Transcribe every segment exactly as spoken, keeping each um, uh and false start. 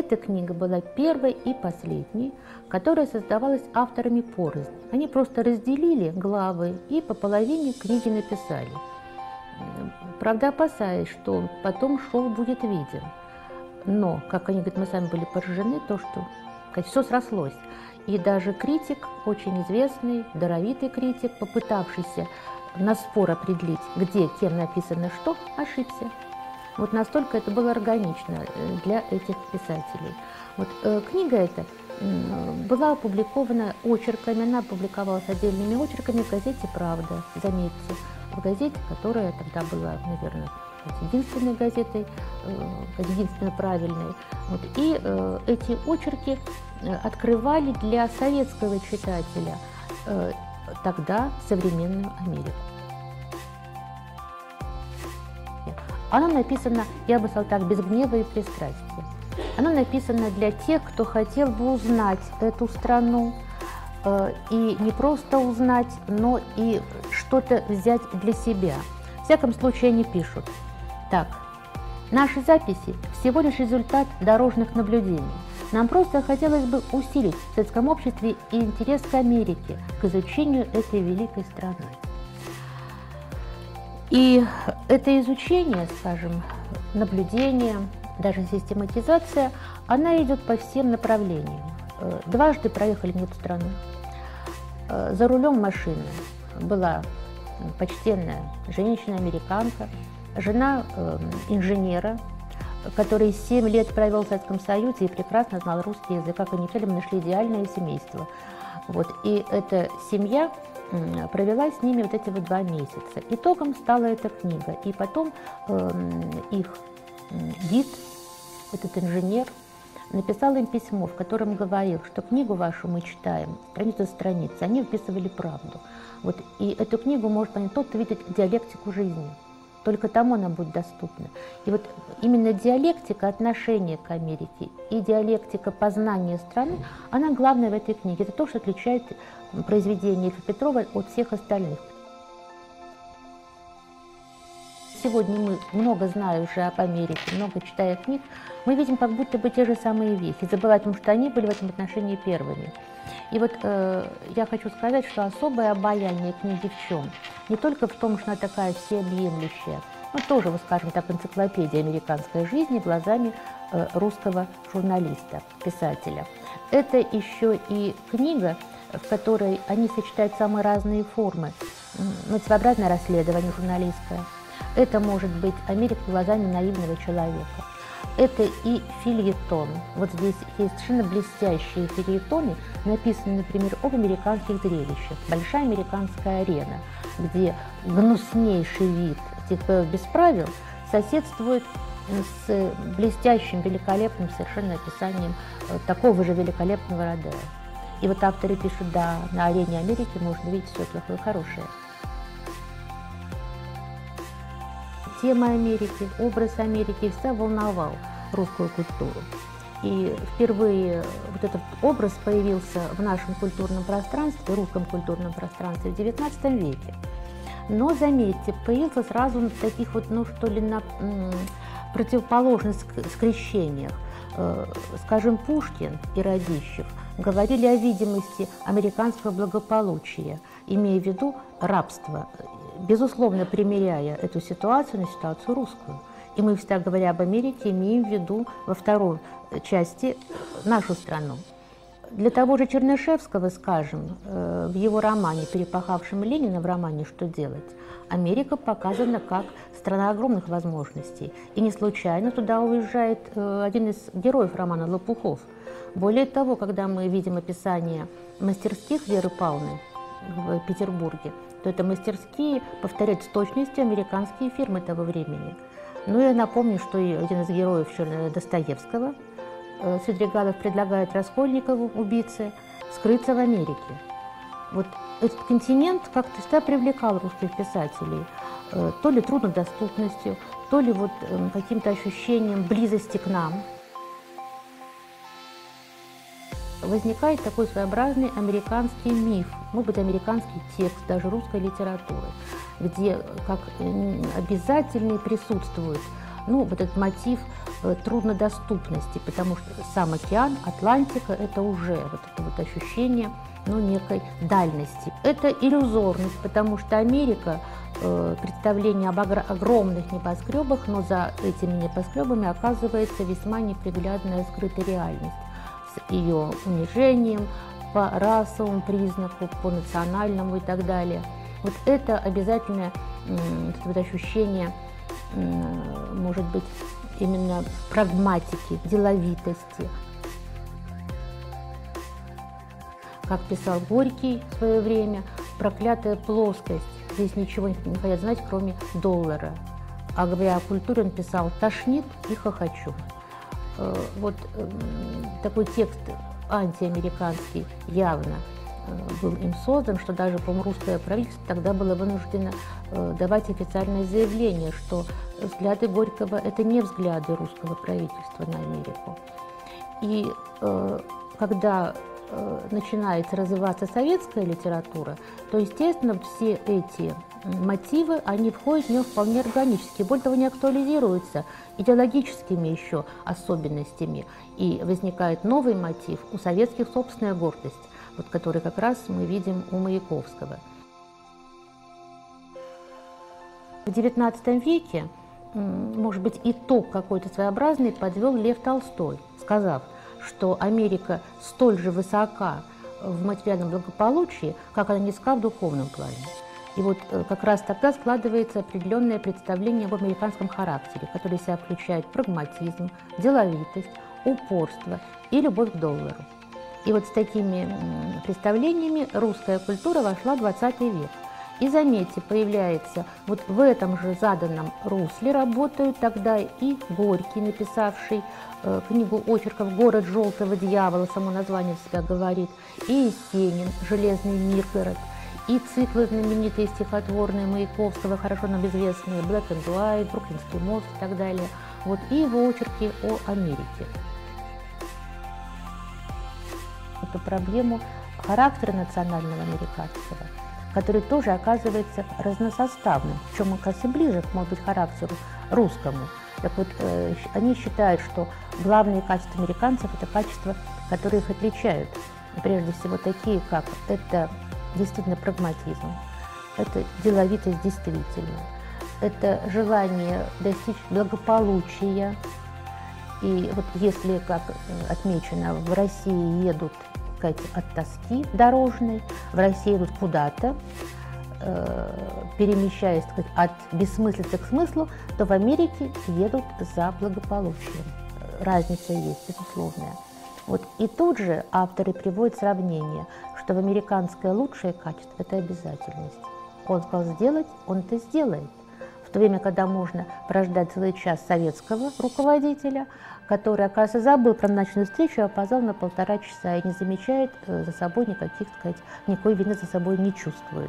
эта книга была первой и последней, которая создавалась авторами порознь. Они просто разделили главы и по половине книги написали. Правда, опасаясь, что потом шов будет виден. Но, как они говорят, мы сами были поражены, то, что все срослось. И даже критик, очень известный, даровитый критик, попытавшийся на спор определить, где, кем написано что, ошибся. Вот настолько это было органично для этих писателей. Вот, э, книга эта э, была опубликована очерками, она публиковалась отдельными очерками в газете «Правда», заметьте, в газете, которая тогда была, наверное, единственной газетой, э, единственно правильной. Вот, и э, эти очерки открывали для советского читателя э, тогда современную Америку. Она написана, я бы сказала так, без гнева и пристрастия. Она написана для тех, кто хотел бы узнать эту страну, э, и не просто узнать, но и что-то взять для себя. В всяком случае, они пишут так. Наши записи – всего лишь результат дорожных наблюдений. Нам просто хотелось бы усилить в советском обществе и интерес к Америке, к изучению этой великой страны. И это изучение, скажем, наблюдение, даже систематизация, она идет по всем направлениям. Дважды проехали не эту страну. За рулем машины была почтенная женщина-американка, жена э, инженера, который семь лет провел в Советском Союзе и прекрасно знал русский язык. Как они сказали, мы нашли идеальное семейство. Вот. И эта семья провела с ними вот эти вот два месяца. Итогом стала эта книга. И потом э, их гид, этот инженер, написал им письмо, в котором говорил, что книгу вашу мы читаем страницу за страницей. Они вписывали правду. Вот. И эту книгу может понять тот, кто видит диалектику жизни. Только тому она будет доступна. И вот именно диалектика отношения к Америке и диалектика познания страны, она главная в этой книге. Это то, что отличает произведение Ильфа Петрова от всех остальных. Сегодня мы, много зная уже об Америке, много читая книг, мы видим как будто бы те же самые вехи, забывая о том, что они были в этом отношении первыми. И вот э, я хочу сказать, что особое обаяние книги в чем? Не только в том, что она такая всеобъемлющая, но тоже, вот, скажем так, энциклопедия американской жизни глазами э, русского журналиста, писателя. Это еще и книга, в которой они сочетают самые разные формы. Ну, своеобразное расследование журналистское. Это может быть Америка глазами наивного человека. Это и фельетон. Вот здесь есть совершенно блестящие фельетоны, написанные, например, об американских зрелищах. Большая американская арена, где гнуснейший вид этих без правил соседствует с блестящим, великолепным совершенно описанием такого же великолепного Родео. И вот авторы пишут, да, на арене Америки можно видеть все плохое и хорошее. Тема Америки, образ Америки всегда волновал русскую культуру. И впервые вот этот образ появился в нашем культурном пространстве, русском культурном пространстве в девятнадцатом веке. Но, заметьте, появился сразу в таких вот, ну что ли, на противоположных скрещениях. Скажем, Пушкин и Радищев говорили о видимости американского благополучия, имея в виду рабство, безусловно, примеряя эту ситуацию на ситуацию русскую. И мы, всегда говоря об Америке, имеем в виду во второй части нашу страну. Для того же Чернышевского, скажем, в его романе, перепахавшем Ленина, в романе «Что делать?», Америка показана как страна огромных возможностей. И не случайно туда уезжает один из героев романа Лопухов. Более того, когда мы видим описание мастерских Веры Павловны в Петербурге, то это мастерские, повторять с точностью американские фирмы того времени. Ну, я напомню, что один из героев Достоевского, Свидригайлов, предлагает Раскольникову, убийце, скрыться в Америке. Вот этот континент как-то всегда привлекал русских писателей, то ли труднодоступностью, то ли вот каким-то ощущением близости к нам. Возникает такой своеобразный американский миф, может быть, американский текст, даже русской литературы, где как обязательный присутствует Ну, вот этот мотив э, труднодоступности, потому что сам океан, Атлантика, это уже вот это вот ощущение, ну, некой дальности. Это иллюзорность, потому что Америка, э, представление об огромных небоскребах, но за этими небоскребами оказывается весьма неприглядная скрытая реальность с ее унижением по расовому признаку, по национальному и так далее. Вот это обязательное вот ощущение, может быть, именно прагматики, деловитости. Как писал Горький в свое время, проклятая плоскость, здесь ничего не хотят знать, кроме доллара. А говоря о культуре, он писал: тошнит и хохочу. Вот такой текст антиамериканский явно был им создан, что даже, по-моему, русское правительство тогда было вынуждено давать официальное заявление, что взгляды Горького – это не взгляды русского правительства на Америку. И э, когда э, начинает развиваться советская литература, то, естественно, все эти мотивы, они входят в нее вполне органически. Более того, они актуализируются идеологическими еще особенностями. И возникает новый мотив у советских собственная гордость, вот, который как раз мы видим у Маяковского. В девятнадцатом веке, может быть, итог какой-то своеобразный подвел Лев Толстой, сказав, что Америка столь же высока в материальном благополучии, как она низка в духовном плане. И вот как раз тогда складывается определенное представление об американском характере, который в себя включает прагматизм, деловитость, упорство и любовь к доллару. И вот с такими представлениями русская культура вошла в двадцатый век. И, заметьте, появляется вот в этом же заданном русле работают тогда и Горький, написавший э, книгу очерков «Город желтого дьявола», само название в себя говорит, и Есенин «Железный Миргород», и циклы знаменитые стихотворные Маяковского, хорошо нам известные «Black and White», «Бруклинский мост» и так далее, вот, и его очерки о Америке. Эту проблему характера национального американского, который тоже оказывается разносоставным, в чем он, кажется, ближе, может быть, характеру русскому. Так вот, э, они считают, что главные качества американцев – это качества, которые их отличают. Прежде всего, такие, как это действительно прагматизм, это деловитость действительно, это желание достичь благополучия. И вот если, как отмечено, в России едут, сказать, от тоски дорожной, в России едут куда-то, э, перемещаясь, сказать, от бессмыслицы к смыслу, то в Америке едут за благополучием. Разница есть, безусловная. Вот. И тут же авторы приводят сравнение, что в американское лучшее качество – это обязательность. Он сказал сделать, он это сделает. В то время, когда можно прождать целый час советского руководителя, который, оказывается, забыл про назначенную встречу, опоздал на полтора часа и не замечает за собой никаких, так сказать, никакой вины за собой не чувствует.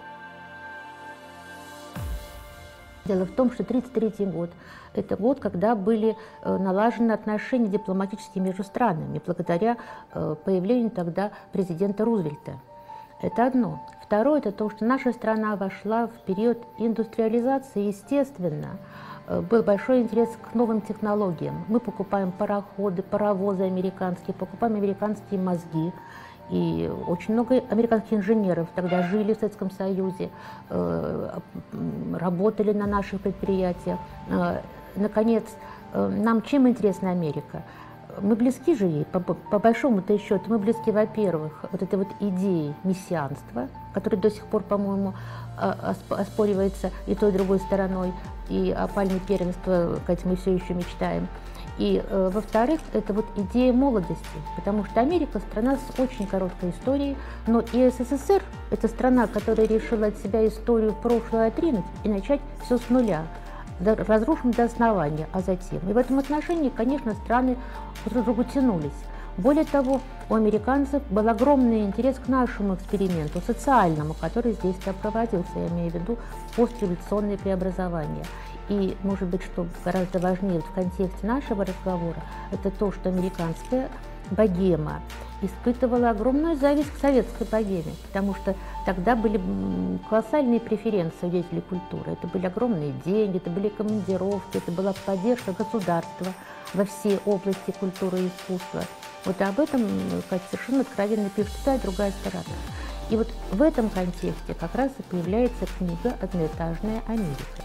Дело в том, что тридцать третий год – это год, когда были налажены отношения дипломатические между странами, благодаря появлению тогда президента Рузвельта. Это одно. Второе – это то, что наша страна вошла в период индустриализации, естественно. Был большой интерес к новым технологиям. Мы покупаем пароходы, паровозы американские, покупаем американские мозги. И очень много американских инженеров тогда жили в Советском Союзе, работали на наших предприятиях. Наконец, нам чем интересна Америка? Мы близки же ей, по, по большому-то счету, мы близки, во-первых, вот этой вот идеи мессианства, которая до сих пор, по-моему, оспоривается и той, и другой стороной, и о пальме первенства, как мы все еще мечтаем. И, э, во-вторых, это вот идея молодости, потому что Америка – страна с очень короткой историей, но и СССР – это страна, которая решила от себя историю в прошлое отринуть и начать все с нуля, разрушим до основания, а затем. И в этом отношении, конечно, страны друг к другу тянулись. Более того, у американцев был огромный интерес к нашему эксперименту, социальному, который здесь проводился, я имею в виду постреволюционные преобразования. И, может быть, что гораздо важнее в контексте нашего разговора, это то, что американская богема испытывала огромную зависть к советской богеме, потому что тогда были колоссальные преференции у деятелей культуры. Это были огромные деньги, это были командировки, это была поддержка государства во всей области культуры и искусства. Вот об этом как совершенно откровенно пишет та и другая сторона. И вот в этом контексте как раз и появляется книга «Одноэтажная Америка».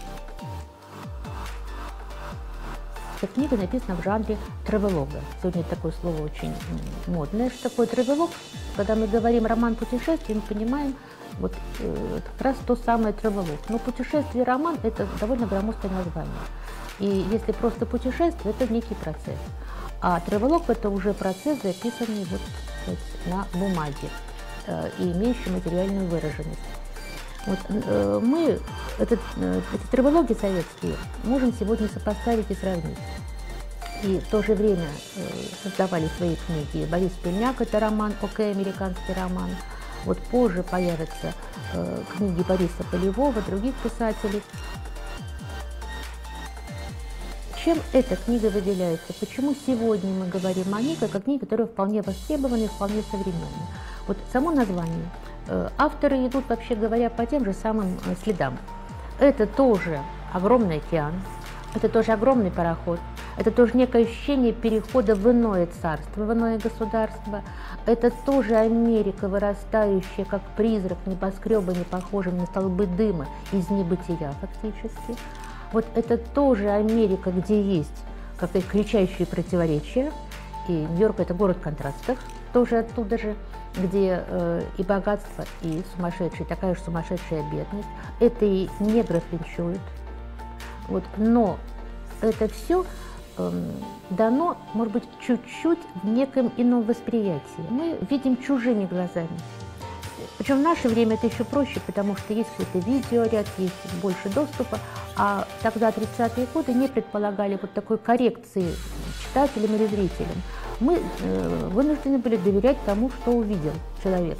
Эта книга написана в жанре тревелога. Сегодня такое слово очень модное. Что такое тревелог? Когда мы говорим роман путешествий, мы понимаем вот э, как раз то самое тревелог. Но путешествие и роман – это довольно громоздкое название. И если просто путешествие – это некий процесс. А тревелог – это уже процесс, записанный вот, вот, на бумаге э, и имеющий материальную выраженность. Вот, э, мы этот, э, эти тревелоги советские можем сегодня сопоставить и сравнить. И в то же время э, создавали свои книги. Борис Пельняк – это роман «Окей, американский роман». Вот позже появятся э, книги Бориса Полевого, других писателей. Чем эта книга выделяется? Почему сегодня мы говорим о ней как о книге, которая вполне востребована и вполне современна? Вот само название. Авторы идут, вообще говоря, по тем же самым следам. Это тоже огромный океан, это тоже огромный пароход, это тоже некое ощущение перехода в иное царство, в иное государство. Это тоже Америка, вырастающая как призрак небоскреба, не похожим на столбы дыма из небытия фактически. Вот это тоже Америка, где есть как-то кричащие противоречия. И Нью-Йорк – это город контрастов, тоже оттуда же, где э, и богатство, и сумасшедшая, такая же сумасшедшая бедность. Это и негров линчуют. Вот, но это все э, дано, может быть, чуть-чуть в неком ином восприятии. Мы видим чужими глазами. Причем в наше время это еще проще, потому что есть какой-то видеоряд, есть больше доступа, а тогда тридцатые годы не предполагали вот такой коррекции читателям или зрителям. Мы э, вынуждены были доверять тому, что увидел человек.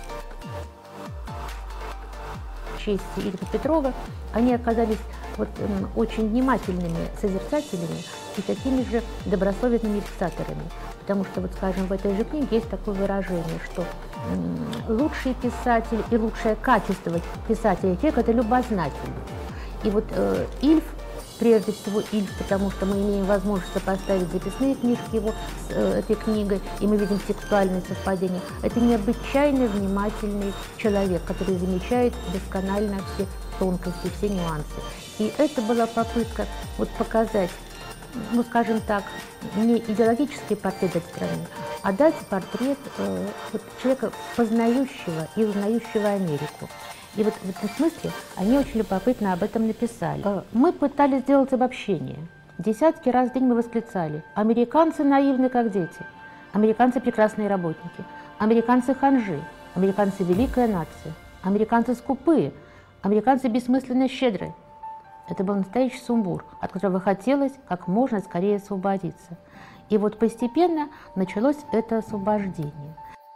В честь Ильи Петрова они оказались вот, э, очень внимательными созерцателями и такими же добросовестными фиксаторами. Потому что, вот, скажем, в этой же книге есть такое выражение, что э, лучший писатель и лучшее качество писателя – это любознательность. И вот э, Ильф, прежде всего Ильф, потому что мы имеем возможность сопоставить записные книжки его с э, этой книгой, и мы видим текстуальные совпадения. Это необычайно внимательный человек, который замечает досконально все тонкости, все нюансы. И это была попытка вот, показать, ну, скажем так, не идеологический портрет этой страны, а дать портрет э, вот, человека, познающего и узнающего Америку. И вот в этом смысле они очень любопытно об этом написали. Мы пытались сделать обобщение. Десятки раз в день мы восклицали: американцы наивны, как дети, американцы прекрасные работники, американцы ханжи, американцы великая нация, американцы скупые, американцы бессмысленно щедрые. Это был настоящий сумбур, от которого хотелось как можно скорее освободиться. И вот постепенно началось это освобождение.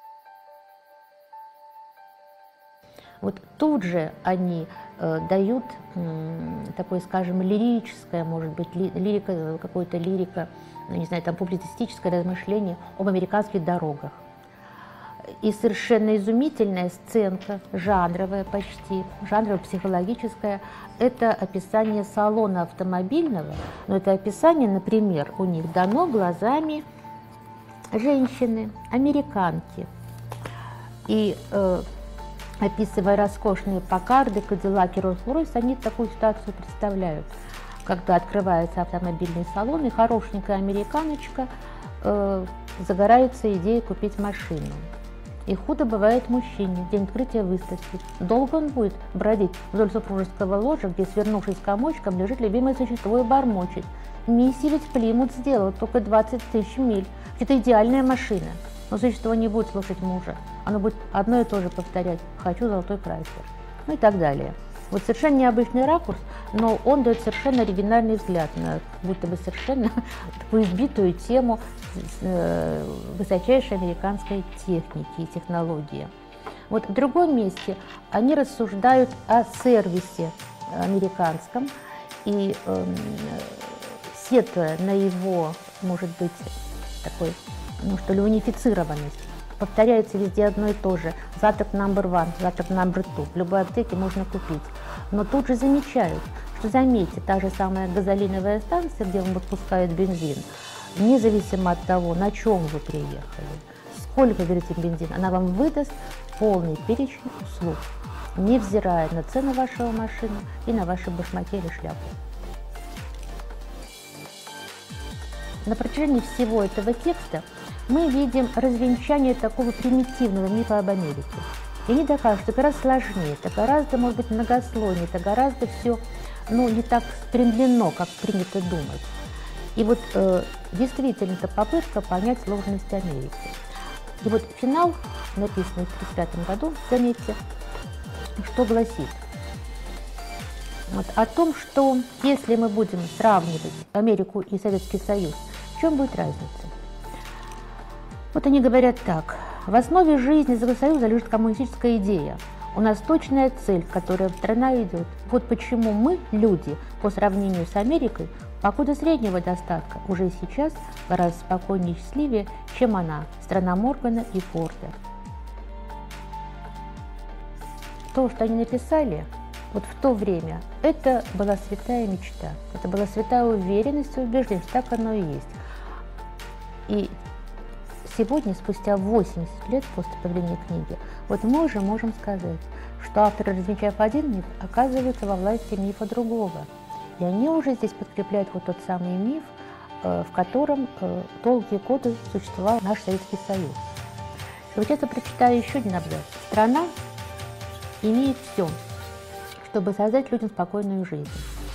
Вот тут же они э, дают э, такое, скажем, лирическое, может быть, ли, лирика, какое-то лирика, ну, не знаю, там публицистическое размышление об американских дорогах. И совершенно изумительная сценка, жанровая почти, жанрово-психологическая, это описание салона автомобильного, но это описание, например, у них дано глазами женщины, американки. И э, описывая роскошные Паккарды, Кадиллаки, Роллс-Ройс, они такую ситуацию представляют, когда открывается автомобильный салон, и хорошенькая американочка э, загорается идеей купить машину. И худо бывает мужчине в день открытия выставки. Долго он будет бродить вдоль супружеского ложа, где, свернувшись комочком, лежит любимое существо и бормочет: «Миссия ведь Плимут сделал только двадцать тысяч миль. Это идеальная машина». Но существо не будет слушать мужа. Оно будет одно и то же повторять: «Хочу золотой Крайслер». Ну и так далее. Вот совершенно необычный ракурс, но он дает совершенно оригинальный взгляд на будто бы совершенно такую избитую тему высочайшей американской техники и технологии. Вот в другом месте они рассуждают о сервисе американском и э, сетуя на его, может быть, такой, ну что ли, унифицированность. повторяется везде одно и то же. Завтрак номер один, завтрак номер два. В любой аптеке можно купить. Но тут же замечают, что, заметьте, та же самая газолиновая станция, где вам выпускают бензин, независимо от того, на чем вы приехали, сколько вы берете бензин, она вам выдаст полный перечень услуг, невзирая на цену вашего машины и на ваши башмаки или шляпу. На протяжении всего этого текста мы видим развенчание такого примитивного мифа об Америке. И они доказывают, что гораздо сложнее, это гораздо, может быть, многослойнее, это гораздо все, ну, не так спрямлено, как принято думать. И вот э, действительно это попытка понять сложность Америки. И вот финал, написанный в тысяча девятьсот тридцать пятом году, заметьте, что гласит вот, о том, что если мы будем сравнивать Америку и Советский Союз, в чем будет разница? Вот они говорят так: в основе жизни Советского Союза лежит коммунистическая идея. У нас точная цель, к которой страна идет. Вот почему мы, люди, по сравнению с Америкой, покуда среднего достатка, уже сейчас гораздо спокойнее и счастливее, чем она, страна Моргана и Форда. То, что они написали, вот в то время, это была святая мечта, это была святая уверенность и убеждение, что так оно и есть. И сегодня, спустя восемьдесят лет после появления книги, вот мы уже можем сказать, что авторы, развенчав один миф, оказываются во власти мифа другого. И они уже здесь подкрепляют вот тот самый миф, в котором долгие годы существовал наш Советский Союз. И вот я прочитаю еще один абзац. Страна имеет все, чтобы создать людям спокойную жизнь.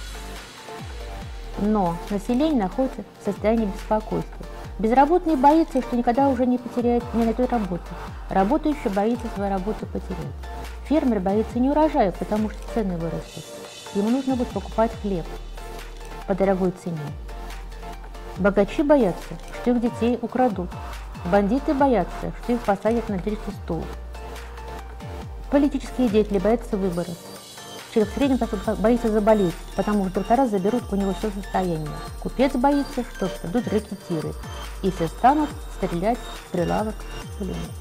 Но население находится в состоянии беспокойства. Безработный боится, что никогда уже не потеряет, не найдет работу. Работающий боится свою работу потерять. Фермер боится неурожая, потому что цены вырастут. Ему нужно будет покупать хлеб по дорогой цене. Богачи боятся, что их детей украдут. Бандиты боятся, что их посадят на американский стул. Политические деятели боятся выборов. Человек в среднем боится заболеть, потому что доктора заберут у него все состояние. Купец боится, что придут рэкетиры, и все станут стрелять в прилавок пулеметов.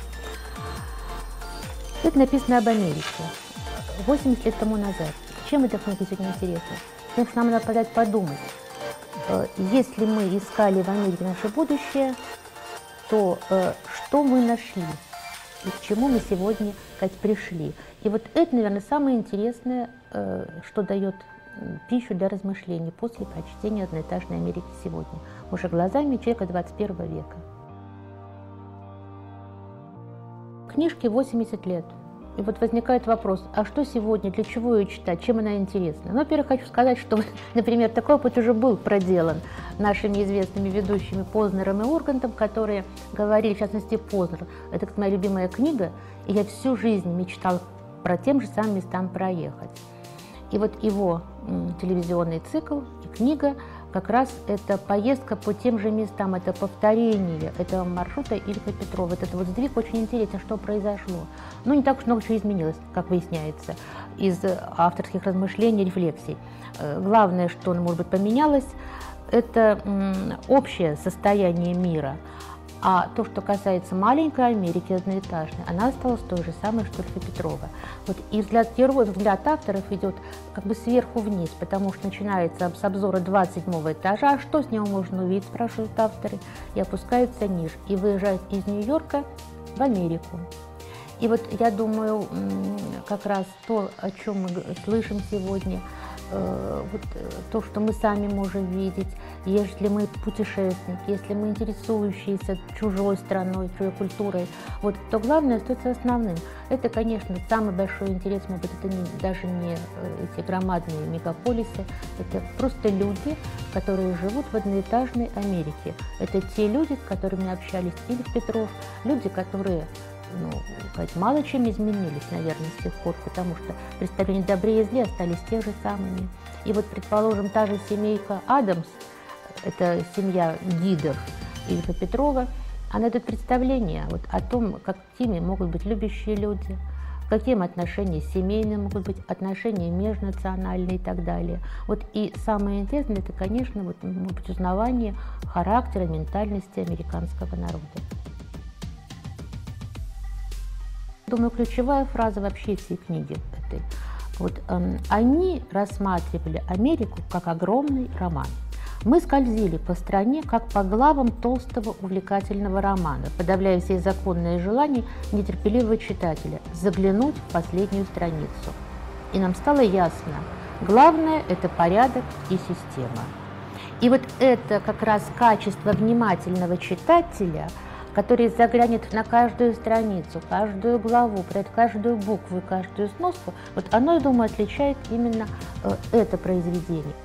Это написано об Америке восемьдесят лет тому назад. Чем эта книга сегодня интересна? Потому что нам надо подать подумать. Если мы искали в Америке наше будущее, то что мы нашли? И к чему мы сегодня, как пришли. И вот это, наверное, самое интересное, что дает пищу для размышлений после прочтения «Одноэтажной Америки сегодня», уже глазами человека двадцать первого века. Книжке восемьдесят лет. И вот возникает вопрос, а что сегодня, для чего ее читать, чем она интересна? Ну, во-первых, хочу сказать, что, например, такой опыт уже был проделан нашими известными ведущими Познером и Ургантом, которые говорили, в частности, Познер, это моя любимая книга, и я всю жизнь мечтал про тем же самым местам проехать. И вот его м, телевизионный цикл и книга как раз это поездка по тем же местам, это повторение этого маршрута Ильфа Петрова. Этот вот сдвиг очень интересен, что произошло. Ну, не так уж много чего изменилось, как выясняется, из авторских размышлений, рефлексий. Главное, что, может быть, поменялось, это м, общее состояние мира. А то, что касается маленькой Америки, одноэтажной, она осталась той же самой, что Ильфа Петрова. Вот и взгляд героев, взгляд авторов идет как бы сверху вниз, потому что начинается с обзора двадцать седьмого этажа, а что с него можно увидеть, спрашивают авторы, и опускаются ниже, и выезжают из Нью-Йорка в Америку. И вот я думаю, как раз то, о чем мы слышим сегодня, вот то, что мы сами можем видеть, если мы путешественники, если мы интересующиеся чужой страной, чужой культурой, вот, то главное остается основным. Это, конечно, самый большой интерес, может быть, это не, даже не эти громадные мегаполисы, это просто люди, которые живут в одноэтажной Америке. Это те люди, с которыми общались Ильф Петров, люди, которые, ну, сказать, мало чем изменились, наверное, с тех пор, потому что представления о добре и зле остались те же самыми. И вот, предположим, та же семейка Адамс, это семья гидов Ильфа Петрова, она дает представление вот о том, какими могут быть любящие люди, каким отношения семейные могут быть, отношения межнациональные и так далее. Вот и самое интересное, это, конечно, вот, может быть, узнавание характера, ментальности американского народа. думаю, ключевая фраза вообще всей книги этой. Вот, эм, они рассматривали Америку как огромный роман. Мы скользили по стране, как по главам толстого увлекательного романа, подавляя все законные желания нетерпеливого читателя заглянуть в последнюю страницу. И нам стало ясно, главное – это порядок и система. И вот это как раз качество внимательного читателя, который заглянет на каждую страницу, каждую главу, пройдет каждую букву и каждую сноску, вот оно, я думаю, отличает именно э, это произведение.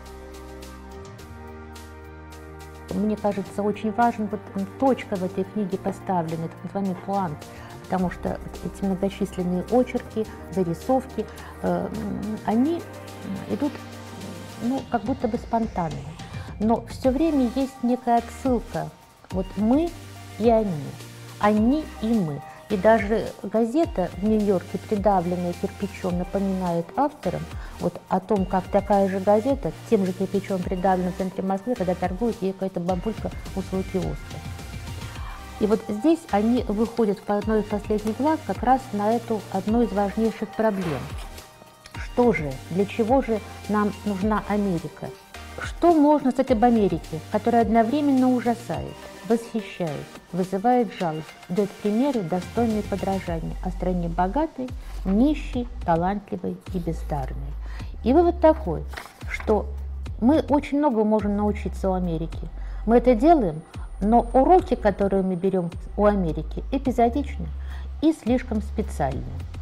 Мне кажется, очень важна вот точка в этой книге поставлена, так называемый пуант, потому что эти многочисленные очерки, зарисовки, э, они идут, ну, как будто бы спонтанно. Но все время есть некая отсылка. Вот мы и они, они и мы. И даже газета в Нью-Йорке, придавленная кирпичом, напоминает авторам вот о том, как такая же газета тем же кирпичом придавлена в центре Москвы, когда торгует ей какая-то бабулька у своего киоска. И вот здесь они выходят в одной из последних глав как раз на эту одну из важнейших проблем. Что же, для чего же нам нужна Америка? Что можно сказать об Америке, которая одновременно ужасает, восхищает, вызывает жалость, дает примеры, достойные подражания о стране богатой, нищей, талантливой и бездарной. И вывод такой, что мы очень много можем научиться у Америки. Мы это делаем, но уроки, которые мы берем у Америки, эпизодичны и слишком специальны.